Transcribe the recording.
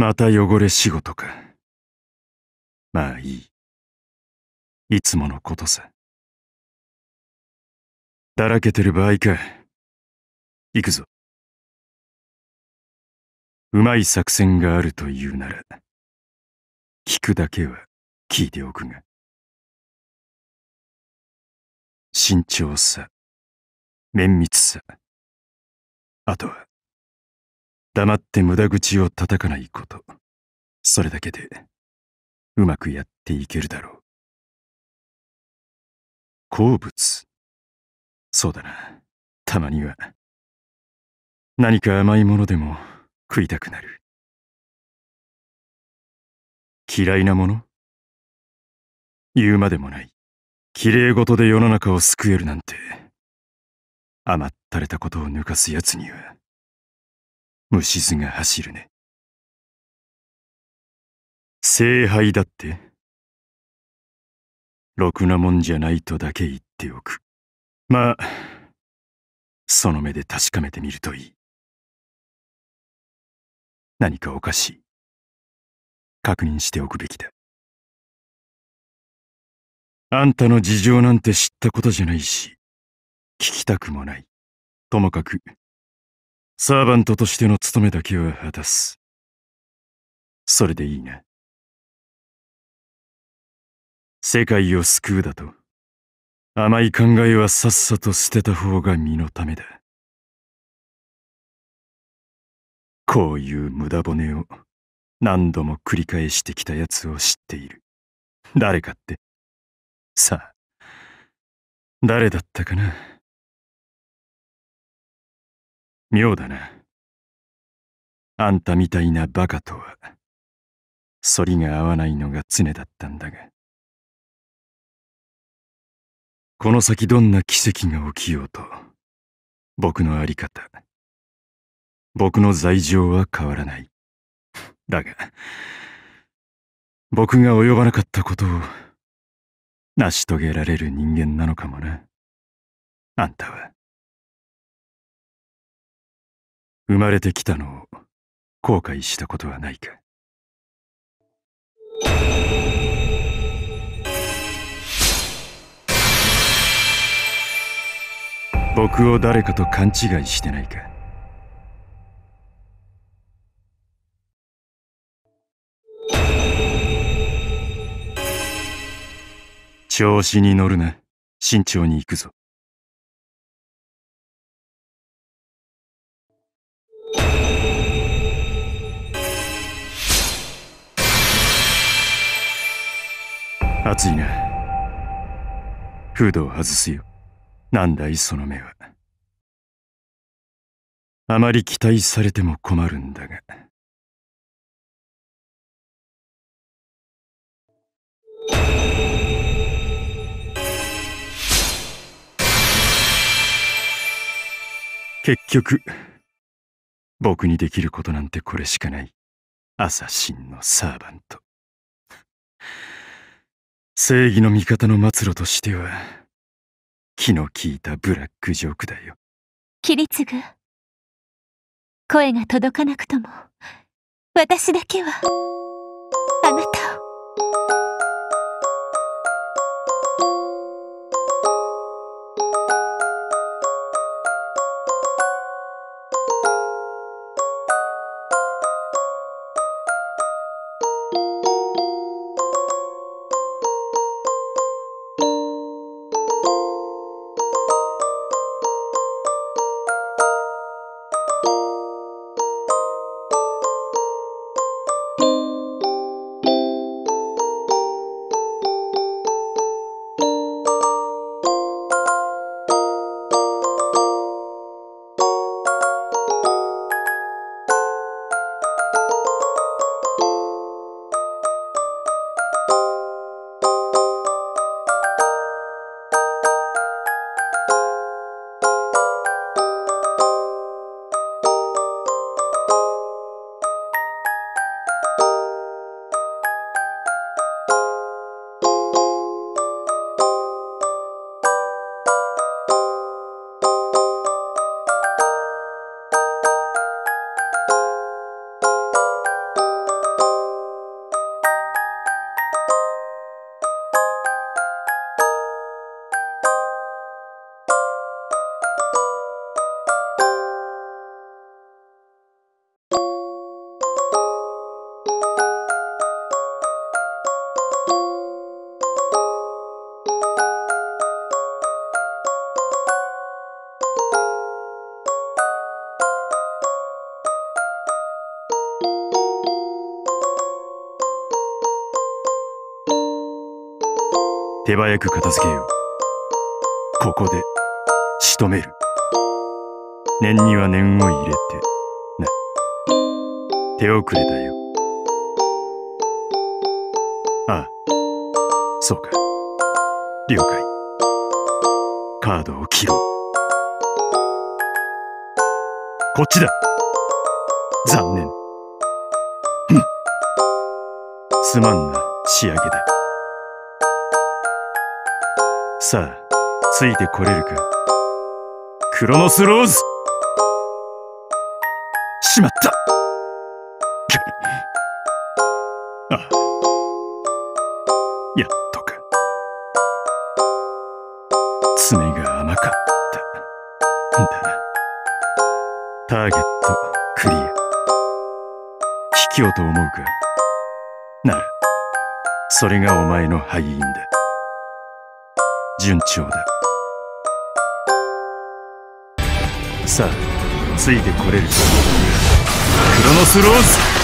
また汚れ仕事か。まあいい。いつものことさ。だらけてる場合か。行くぞ。うまい作戦があるというなら、聞くだけは聞いておくが。慎重さ、綿密さ。あとは、黙って無駄口を叩かないこと。それだけで、うまくやっていけるだろう。好物。そうだな。たまには。何か甘いものでも食いたくなる。嫌いなもの？言うまでもない。綺麗事で世の中を救えるなんて、甘ったれたことを抜かすやつには、虫唾が走るね。聖杯だって、ろくなもんじゃないとだけ言っておく。まあ、その目で確かめてみるといい。何かおかしい。確認しておくべきだ。あんたの事情なんて知ったことじゃないし、聞きたくもない。ともかく、サーバントとしての務めだけは果たす。それでいいな。世界を救うだと、甘い考えはさっさと捨てた方が身のためだ。こういう無駄骨を何度も繰り返してきたやつを知っている。誰かって。さあ、誰だったかな。妙だな。あんたみたいなバカとは、反りが合わないのが常だったんだが。この先どんな奇跡が起きようと、僕のあり方、僕の罪状は変わらない。だが、僕が及ばなかったことを成し遂げられる人間なのかもな。あんたは。生まれてきたのを後悔したことはないか。僕を誰かと勘違いしてないか。調子に乗るな。慎重に行くぞ。熱いな。フードを外すよ。なんだいその目は。あまり期待されても困るんだが。結局、僕にできることなんてこれしかない。アサシンのサーバント。正義の味方の末路としては、気の利いたブラックジョークだよ。 キリツグ、声が届かなくとも、私だけは、あなたを。 手早く片付けよう。ここで仕留める。念には念を入れてな。手遅れだよ。ああ、そうか。了解。カードを切ろう。こっちだ。残念。すまんな、仕上げだ。さあ、ついてこれるか。クロノスローズ。しまった。ああ、やっとか。爪が甘かった。だな。ターゲットクリア。卑怯と思うか。なら、それがお前の敗因だ。順調だ。さあ、ついてこれるか。クロノスローズ。